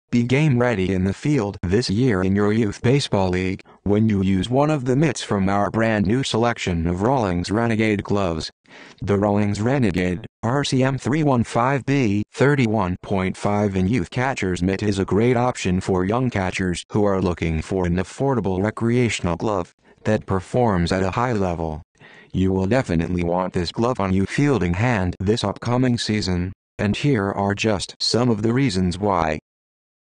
Be game ready in the field this year in your youth baseball league when you use one of the mitts from our brand new selection of Rawlings Renegade gloves. The Rawlings Renegade RCM315B 31.5 in youth catcher's mitt is a great option for young catchers who are looking for an affordable recreational glove that performs at a high level. You will definitely want this glove on your fielding hand this upcoming season, and here are just some of the reasons why.